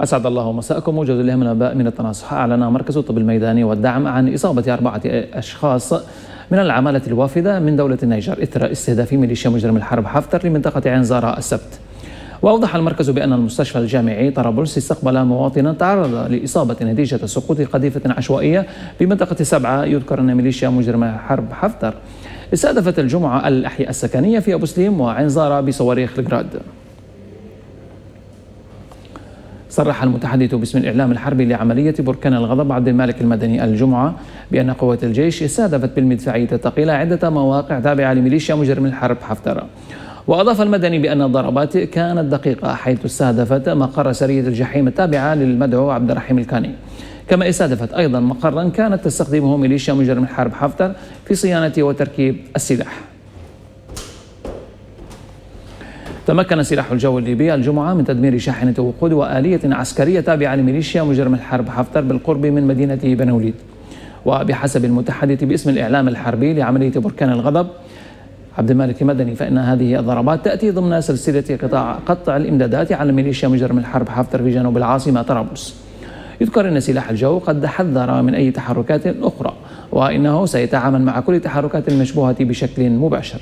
أسعد الله مساءكم. موجز لهم الأنباء من التناصح. أعلن مركز الطب الميداني والدعم عن إصابة 4 أشخاص من العمالة الوافدة من دولة النيجر إثر استهداف ميليشيا مجرم الحرب حفتر لمنطقة عين زارا السبت. وأوضح المركز بأن المستشفى الجامعي طرابلس استقبل مواطنا تعرض لإصابة نتيجة سقوط قذيفة عشوائية بمنطقة 7. يذكر أن ميليشيا مجرم الحرب حفتر استهدفت الجمعة الأحياء السكنية في أبو سليم وعين زارا بصواريخ الجراد. صرح المتحدث باسم الإعلام الحربي لعملية بركان الغضب عبد المالك المدني الجمعة بأن قوات الجيش استهدفت بالمدفعية الثقيلة عدة مواقع تابعة لميليشيا مجرم الحرب حفتر. وأضاف المدني بأن الضربات كانت دقيقة حيث استهدفت مقر سرية الجحيم التابعة للمدعو عبد الرحيم الكاني، كما استهدفت أيضا مقرا كانت تستخدمه ميليشيا مجرم الحرب حفتر في صيانة وتركيب السلاح. تمكن سلاح الجو الليبي الجمعة من تدمير شاحنة وقود وآلية عسكرية تابعة لميليشيا مجرم الحرب حفتر بالقرب من مدينة بنوليد. وبحسب المتحدث باسم الإعلام الحربي لعملية بركان الغضب عبد المالك المدني فإن هذه الضربات تأتي ضمن سلسلة قطع الإمدادات على ميليشيا مجرم الحرب حفتر في جنوب العاصمة طرابلس. يذكر أن سلاح الجو قد حذر من أي تحركات أخرى وإنه سيتعامل مع كل التحركات المشبوهة بشكل مباشر.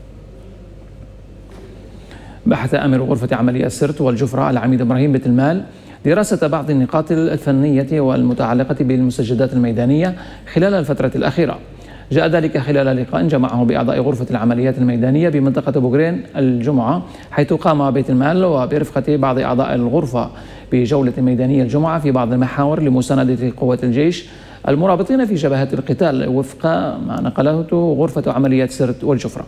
بحث أمر غرفة عمليات سرت والجفرة العميد إبراهيم بيت المال دراسة بعض النقاط الفنية والمتعلقة بالمستجدات الميدانية خلال الفترة الأخيرة. جاء ذلك خلال لقاء جمعه بأعضاء غرفة العمليات الميدانية بمنطقة بوغرين الجمعة، حيث قام بيت المال وبرفقة بعض أعضاء الغرفة بجولة ميدانية الجمعة في بعض المحاور لمساندة قوات الجيش المرابطين في جبهات القتال وفق ما نقلته غرفة عمليات سرت والجفرة.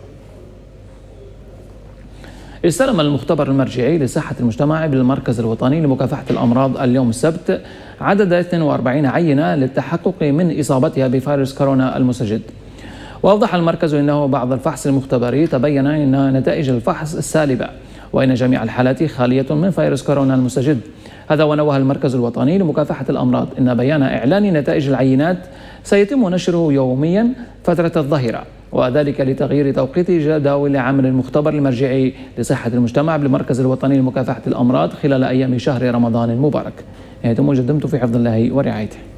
استلم المختبر المرجعي لصحة المجتمع بالمركز الوطني لمكافحة الأمراض اليوم السبت عدد 42 عينة للتحقق من إصابتها بفيروس كورونا المستجد. وأوضح المركز أنه بعد الفحص المختبري تبين أن نتائج الفحص سالبة وأن جميع الحالات خالية من فيروس كورونا المستجد. هذا ونوه المركز الوطني لمكافحة الأمراض أن بيان إعلان نتائج العينات سيتم نشره يوميا فترة الظهيرة، وذلك لتغيير توقيت جداول عمل المختبر المرجعي لصحة المجتمع بالمركز الوطني لمكافحة الأمراض خلال أيام شهر رمضان المبارك. دمتم في حفظ الله ورعايته.